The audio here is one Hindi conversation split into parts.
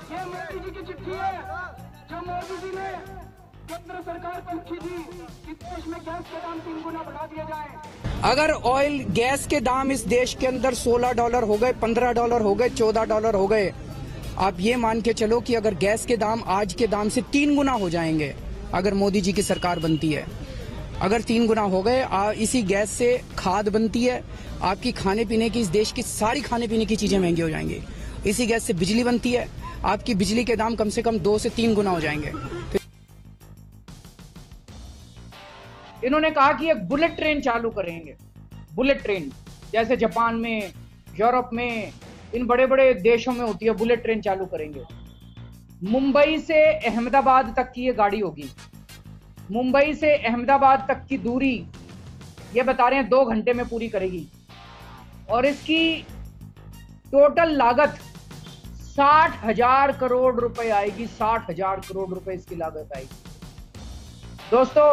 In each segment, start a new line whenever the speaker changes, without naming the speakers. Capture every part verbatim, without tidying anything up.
ये मोदी जी की चिट्ठी है जो मोदी जी ने केंद्र सरकार को लिखी थी कि देश में गैस के दाम तीन गुना बढ़ा दिए जाए।
अगर ऑयल गैस के दाम इस देश के अंदर सोलह डॉलर हो गए, पंद्रह डॉलर हो गए, चौदह डॉलर हो गए, आप ये मान के चलो कि अगर गैस के दाम आज के दाम से तीन गुना हो जाएंगे अगर मोदी जी की सरकार बनती है। अगर तीन गुना हो गए, इसी गैस से खाद बनती है, आपकी खाने पीने की, इस देश की सारी खाने पीने की चीजें महंगी हो जाएंगी। इसी गैस से बिजली बनती है, आपकी बिजली के दाम कम से कम दो से तीन गुना हो जाएंगे। इन्होंने कहा कि एक बुलेट ट्रेन चालू करेंगे, बुलेट ट्रेन जैसे जापान में, यूरोप में, इन बड़े बड़े देशों में होती है, बुलेट ट्रेन चालू करेंगे। मुंबई से अहमदाबाद तक की ये गाड़ी होगी। मुंबई से अहमदाबाद तक की दूरी ये बता रहे हैं दो घंटे में पूरी करेगी और इसकी टोटल लागत साठ हजार करोड़ रुपए आएगी। साठ हजार करोड़ रुपए इसकी लागत आएगी। दोस्तों,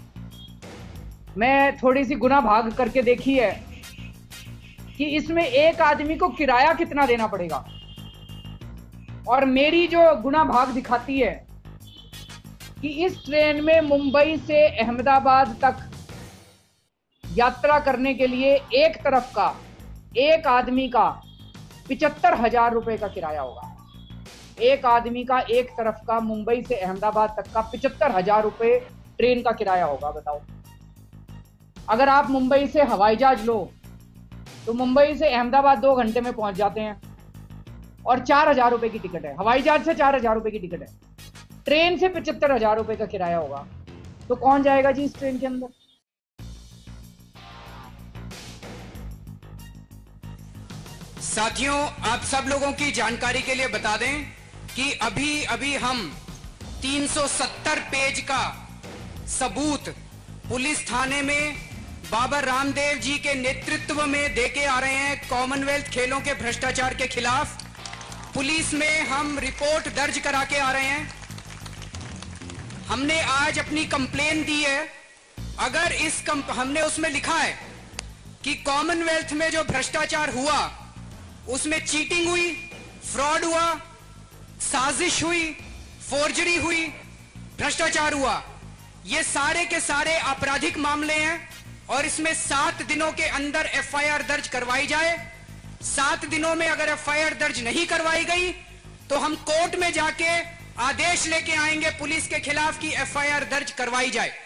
मैं थोड़ी सी गुना भाग करके देखी है कि इसमें एक आदमी को किराया कितना देना पड़ेगा, और मेरी जो गुना भाग दिखाती है कि इस ट्रेन में मुंबई से अहमदाबाद तक यात्रा करने के लिए एक तरफ का एक आदमी का पिचहत्तर हजार रुपए का किराया होगा। एक आदमी का एक तरफ का मुंबई से अहमदाबाद तक का पिचहत्तर हजार रुपए ट्रेन का किराया होगा। बताओ, अगर आप मुंबई से हवाई जहाज लो तो मुंबई से अहमदाबाद दो घंटे में पहुंच जाते हैं और चार हजार रुपए की टिकट है। हवाई जहाज से चार हजार रुपए की टिकट है, ट्रेन से पचहत्तर हजार रुपए का किराया होगा। तो कौन जाएगा जी इस ट्रेन के अंदर?
साथियों, आप सब लोगों की जानकारी के लिए बता दें कि अभी अभी हम तीन सौ सत्तर पेज का सबूत पुलिस थाने में बाबा रामदेव जी के नेतृत्व में देके आ रहे हैं। कॉमनवेल्थ खेलों के भ्रष्टाचार के खिलाफ पुलिस में हम रिपोर्ट दर्ज करा के आ रहे हैं। हमने आज अपनी कंप्लेन दी है। अगर इस कंप, हमने उसमें लिखा है कि कॉमनवेल्थ में जो भ्रष्टाचार हुआ उसमें चीटिंग हुई, फ्रॉड हुआ, साजिश हुई, फोर्जरी हुई, भ्रष्टाचार हुआ। ये सारे के सारे आपराधिक मामले हैं और इसमें सात दिनों के अंदर एफ आई आर दर्ज करवाई जाए। सात दिनों में अगर एफ आई आर दर्ज नहीं करवाई गई तो हम कोर्ट में जाके आदेश लेके आएंगे पुलिस के खिलाफ कि एफ आई आर दर्ज करवाई जाए।